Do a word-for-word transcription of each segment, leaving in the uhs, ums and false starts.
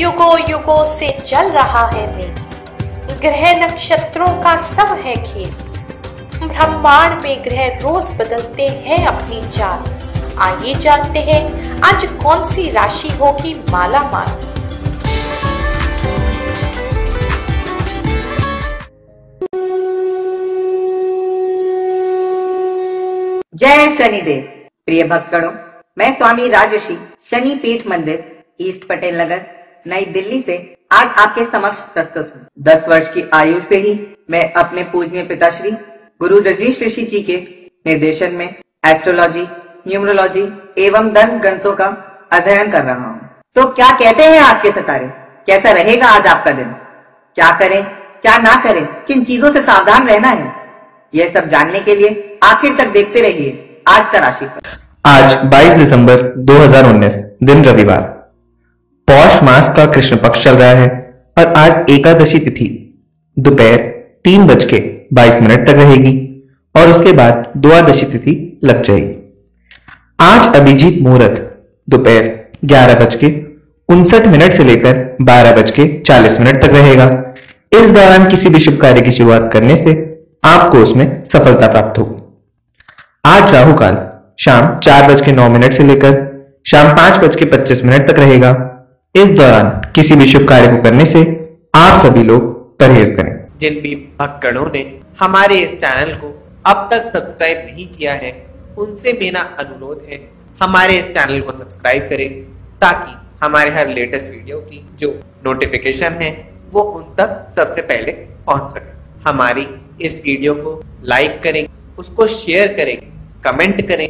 युगों युगों से चल रहा है मेल, ग्रह नक्षत्रों का सब है खेल। ब्रह्मांड में ग्रह रोज बदलते हैं अपनी चाल। आइए जानते हैं आज कौन सी राशि होगी माला माल। जय शनिदेव। प्रिय भक्तगणों, मैं स्वामी राजर्षि शनि पीठ मंदिर ईस्ट पटेल नगर नई दिल्ली से आज आपके समक्ष प्रस्तुत हूँ। दस वर्ष की आयु से ही मैं अपने पूजनीय पिताश्री गुरु रजनीश ऋषि जी के निर्देशन में एस्ट्रोलॉजी, न्यूमरोलॉजी एवं धर्म ग्रंथों का अध्ययन कर रहा हूँ। तो क्या कहते हैं आपके सितारे, कैसा रहेगा आज आपका दिन? क्या करें क्या ना करें, किन चीजों से सावधान रहना है, यह सब जानने के लिए आखिर तक देखते रहिए आज का राशिफल। आज बाईस दिसंबर दो हज़ार उन्नीस, दिन रविवार, पौष मास का कृष्ण पक्ष चल रहा है और आज एकादशी तिथि दोपहर तीन बज के बाईस मिनट तक रहेगी और उसके बाद द्वादशी तिथि लग जाएगी। आज अभिजीत मुहूर्त दोपहर ग्यारह बज के उनसठ मिनट से लेकर बारह बज के चालीस मिनट तक रहेगा। इस दौरान किसी भी शुभ कार्य की शुरुआत करने से आपको उसमें सफलता प्राप्त होगी। आज राहु काल शाम चार बज के नौ मिनट से लेकर शाम पांच बज के पच्चीस मिनट तक रहेगा। इस दौरान किसी भी शुभ कार्य को करने से आप सभी लोग परहेज करें। जिन भी भक्तगणों ने हमारे इस चैनल को अब तक सब्सक्राइब नहीं किया है, उनसे मेरा अनुरोध है हमारे इस चैनल को सब्सक्राइब करें ताकि हमारे हर लेटेस्ट वीडियो की जो नोटिफिकेशन है वो उन तक सबसे पहले पहुंच सके। हमारी इस वीडियो को लाइक करें, उसको शेयर करें, कमेंट करें।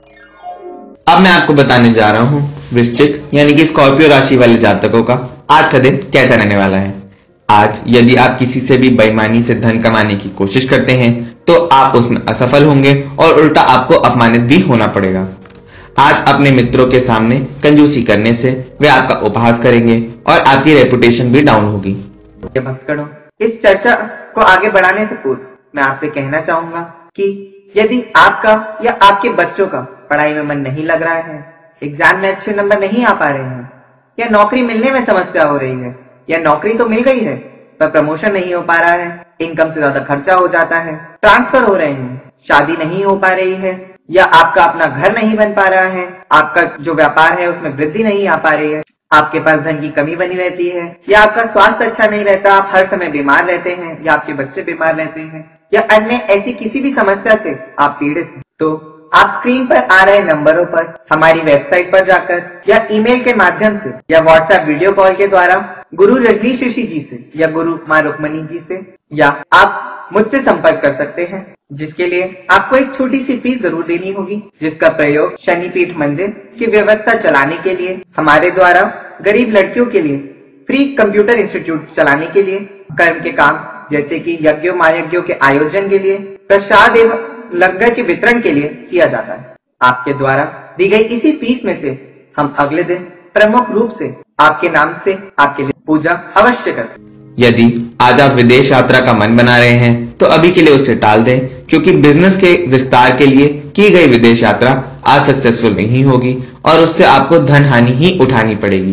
अब मैं आपको बताने जा रहा हूं वृश्चिक यानी कि स्कॉर्पियो राशि वाले जातकों का आज का दिन कैसा रहने वाला है। आज यदि आप किसी से भी बेईमानी से धन कमाने की कोशिश करते हैं तो आप उसमें असफल होंगे और उल्टा आपको अपमानित भी होना पड़ेगा। आज अपने मित्रों के सामने कंजूसी करने से वे आपका उपहास करेंगे और आपकी रेपुटेशन भी डाउन होगी। भक्तगणों, इस चर्चा को आगे बढ़ाने से पूर्व मैं आपसे कहना चाहूंगा कि यदि आपका या आपके बच्चों का पढ़ाई में मन नहीं लग रहा है, एग्जाम में अच्छे नंबर नहीं आ पा रहे हैं, या नौकरी मिलने में समस्या हो रही है, या नौकरी तो मिल गई है पर प्रमोशन नहीं हो पा रहा है, इनकम से ज्यादा खर्चा हो जाता है, ट्रांसफर हो रहे हैं, शादी नहीं हो पा रही है, या आपका अपना घर नहीं बन पा रहा है, आपका जो व्यापार है उसमें वृद्धि नहीं आ पा रही है, आपके पास धन की कमी बनी रहती है, या आपका स्वास्थ्य अच्छा नहीं रहता, आप हर समय बीमार रहते हैं, या आपके बच्चे बीमार रहते हैं, या अन्य ऐसी किसी भी समस्या से आप पीड़ित हैं, तो आप स्क्रीन पर आ रहे नंबरों पर हमारी वेबसाइट पर जाकर या ईमेल के माध्यम से या व्हाट्सएप वीडियो कॉल के द्वारा गुरु रजनीश ऋषि जी से या गुरु मां रुक्मणी जी से या आप मुझसे संपर्क कर सकते हैं, जिसके लिए आपको एक छोटी सी फीस जरूर देनी होगी, जिसका प्रयोग शनि पीठ मंदिर की व्यवस्था चलाने के लिए, हमारे द्वारा गरीब लड़कियों के लिए फ्री कंप्यूटर इंस्टीट्यूट चलाने के लिए, कर्म के काम जैसे कि यज्ञों महायज्ञों के आयोजन के लिए, प्रसाद एवं लंगर के वितरण के लिए किया जाता है। आपके द्वारा दी गई इसी फीस में से हम अगले दिन प्रमुख रूप से आपके नाम से आपके लिए पूजा अवश्य करते हैं। यदि आज आप विदेश यात्रा का मन बना रहे हैं तो अभी के लिए उसे टाल दें, क्योंकि बिजनेस के विस्तार के लिए की गई विदेश यात्रा आज सक्सेसफुल नहीं होगी और उससे आपको धन हानि ही उठानी पड़ेगी।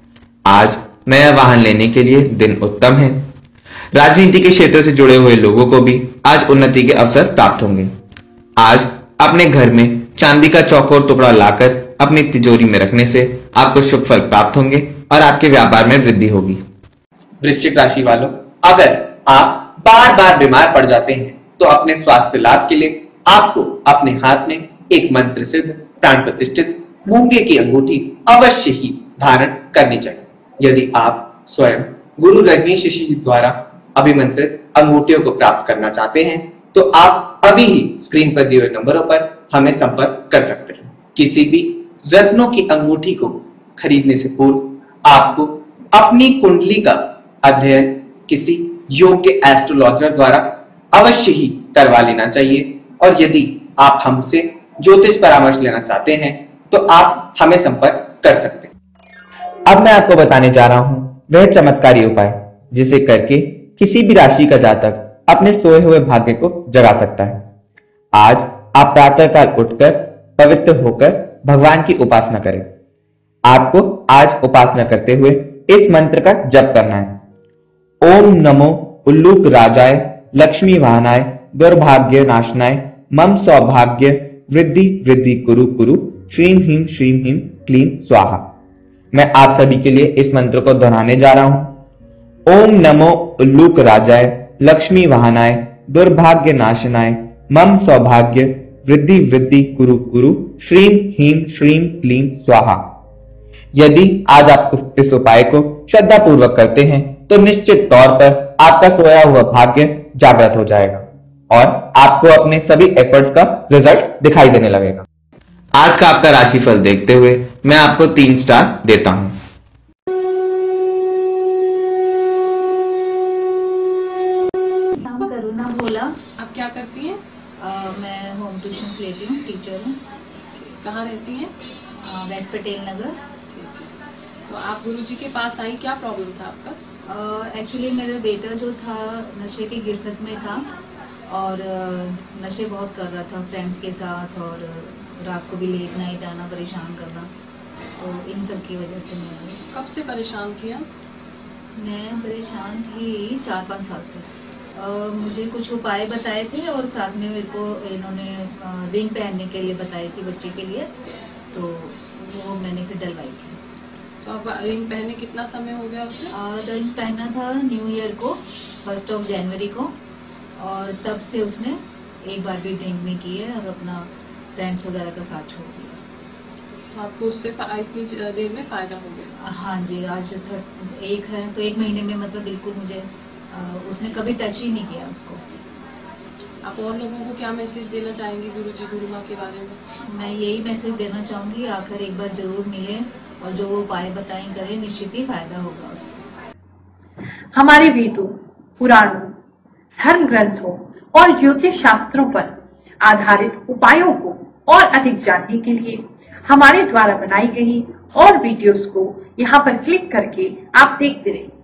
आज नया वाहन लेने के लिए दिन उत्तम है। राजनीति के क्षेत्र से जुड़े हुए लोगों को भी आज उन्नति के अवसर प्राप्त होंगे। आज अपने घर में चांदी का चौकोर टुकड़ा लाकर अपनी तिजोरी में रखने से आपको शुभ फल प्राप्त होंगे और आपके व्यापार में वृद्धि होगी। वृश्चिक राशि वालों, अगर आप बार बार बीमार पड़ जाते हैं तो अपने स्वास्थ्य लाभ के लिए आपको अपने हाथ में एक मंत्र सिद्ध प्राण प्रतिष्ठित मूंगे की अंगूठी अवश्य ही धारण करनी चाहिए। यदि आप स्वयं गुरु रजनीश ऋषि जी द्वारा अभिमंत्रित अंगूठियों को प्राप्त करना चाहते हैं तो आप अभी ही स्क्रीन पर दिए हुए नंबरों पर हमें संपर्क कर सकते हैं। किसी भी रत्नों की अंगूठी को खरीदने से पूर्व आपको अपनी कुंडली का अध्ययन किसी योग्य एस्ट्रोलॉजर द्वारा अवश्य ही करवा लेना चाहिए, और यदि आप हमसे ज्योतिष परामर्श लेना चाहते हैं तो आप हमें संपर्क कर सकते हैं। अब मैं आपको बताने जा रहा हूं वह चमत्कारी उपाय जिसे करके किसी भी राशि का जातक अपने सोए हुए भाग्य को जगा सकता है। आज आप प्रातःकाल उठकर पवित्र होकर भगवान की उपासना करें। आपको आज उपासना करते हुए इस मंत्र का जप करना है। ओम नमो उल्लूक राजाय लक्ष्मी वाहनाय दुर्भाग्य नाशनाय मम सौभाग्य वृद्धि वृद्धि कुरु कुरु श्रीम ह्रीम श्रीम ह्रीम क्लीम स्वाहा। मैं आप सभी के लिए इस मंत्र को दोहराने जा रहा हूं। ओम नमो उल्लूक राजाय लक्ष्मी वाहनाय दुर्भाग्य नाशनाय मम सौभाग्य वृद्धि वृद्धि कुरु कुरु श्रीम ह्रीम श्रीम क्लीम स्वाहा। यदि आज आप इस उपाय को श्रद्धा पूर्वक करते हैं तो निश्चित तौर पर आपका सोया हुआ भाग्य जागृत हो जाएगा और आपको अपने सभी एफर्ट्स का रिजल्ट दिखाई देने लगेगा। आज का आपका राशिफल देखते हुए मैं आपको तीन स्टार देता हूं। नाम करुणा भोला। आप क्या करती हैं? आ, मैं होम ट्यूशंस लेती हूँ, टीचर हूँ। कहाँ रहती हैं? वेस्ट पटेल नगर। तो आप गुरुजी के पास आई, क्या प्रॉब्लम था आपका? एक्चुअली uh, मेरा बेटा जो था नशे की गिरफ्त में था और uh, नशे बहुत कर रहा था फ्रेंड्स के साथ और uh, रात को भी लेट नाइट आना, परेशान करना, तो इन सब की वजह से मैं आई। कब से परेशान किया? मैं परेशान थी चार पाँच साल से। uh, मुझे कुछ उपाय बताए थे और साथ में मेरे को इन्होंने रिंग uh, पहनने के लिए बताई थी बच्चे के लिए, तो वो मैंने फिर डलवाई थी। तो अब रिंग पहने कितना समय हो गया उसे? रिंग पहना था न्यू ईयर को, फर्स्ट ऑफ जनवरी को, और तब से उसने एक बार भी ड्रिंक नहीं की है और अपना फ्रेंड्स वगैरह का साथ छोड़ दिया। आपको उससे इतनी देर में फायदा हो गया? हाँ जी, आज थर्ड एक है तो एक महीने में मतलब बिल्कुल मुझे आ, उसने कभी टच ही नहीं किया उसको। आप और लोगों को क्या मैसेज देना चाहेंगे गुरुजी गुरु माँ के बारे में? मैं यही मैसेज देना चाहूँगी, आकर एक बार जरूर मिले और जो वो उपाय बताएं करें, निश्चित ही फायदा होगा उससे। हमारे वेदों, पुराणों, धर्म ग्रंथों और ज्योतिष शास्त्रों पर आधारित उपायों को और अधिक जानने के लिए हमारे द्वारा बनाई गई और वीडियोस को यहाँ पर क्लिक करके आप देखते रहें।